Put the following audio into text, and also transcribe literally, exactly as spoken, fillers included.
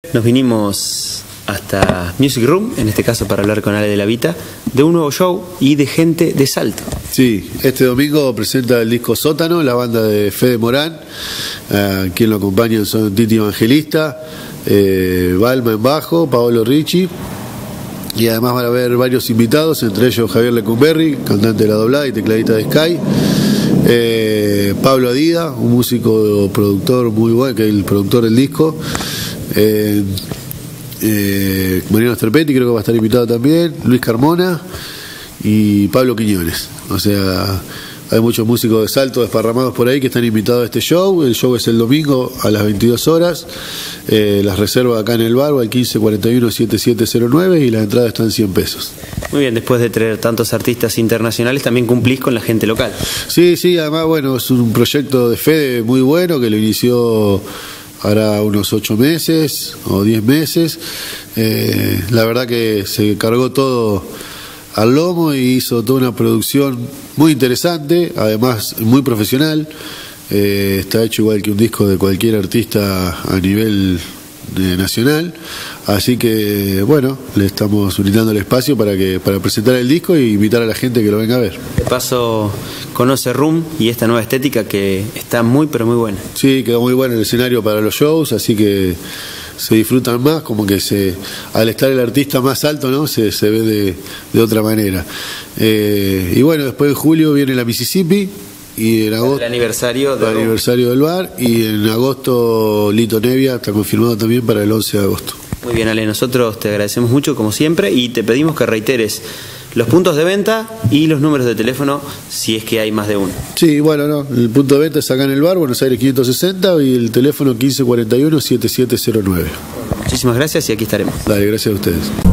Nos vinimos hasta Music Room, en este caso para hablar con Ale de la Vita, de un nuevo show y de gente de Salto. Sí, este domingo presenta el disco Sótano, la banda de Fede Morán, eh, quien lo acompaña son Titi Evangelista, eh, Balma en bajo, Paolo Ricci, y además van a haber varios invitados, entre ellos Javier Lecumberri, cantante de La Doblada y tecladista de Sky, eh, Pablo Adida, un músico productor muy bueno, que es el productor del disco, eh, eh, Mariano Sterpetti creo que va a estar invitado también, Luis Carmona y Pablo Quiñones. O sea, hay muchos músicos de Salto desparramados por ahí que están invitados a este show. El show es el domingo a las veintidós horas. Eh, las reservas acá en el bar al quince cuarenta y uno setenta y siete cero nueve y la entrada está en cien pesos. Muy bien, después de traer tantos artistas internacionales, también cumplís con la gente local. Sí, sí, además, bueno, es un proyecto de Fede muy bueno que lo inició hará unos ocho meses o diez meses. Eh, la verdad que se cargó todo al lomo y hizo toda una producción muy interesante, además muy profesional. Eh, está hecho igual que un disco de cualquier artista a nivel eh, nacional, así que bueno, le estamos brindando el espacio para que para presentar el disco e invitar a la gente que lo venga a ver. De paso conoce Room y esta nueva estética que está muy pero muy buena. Sí, quedó muy bueno el escenario para los shows, así que se disfrutan más, como que se al estar el artista más alto, ¿no? se, se ve de, de otra manera. Eh, y bueno, después de julio viene la Mississippi y en agosto el aniversario, el aniversario del bar, y en agosto Lito Nevia está confirmado también para el once de agosto. Muy bien, Ale, nosotros te agradecemos mucho como siempre y te pedimos que reiteres los puntos de venta y los números de teléfono si es que hay más de uno. Sí, bueno, no, el punto de venta es acá en el bar, Buenos Aires quinientos sesenta, y el teléfono quince cuarenta y uno setenta y siete cero nueve. Muchísimas gracias y aquí estaremos. Dale, gracias a ustedes.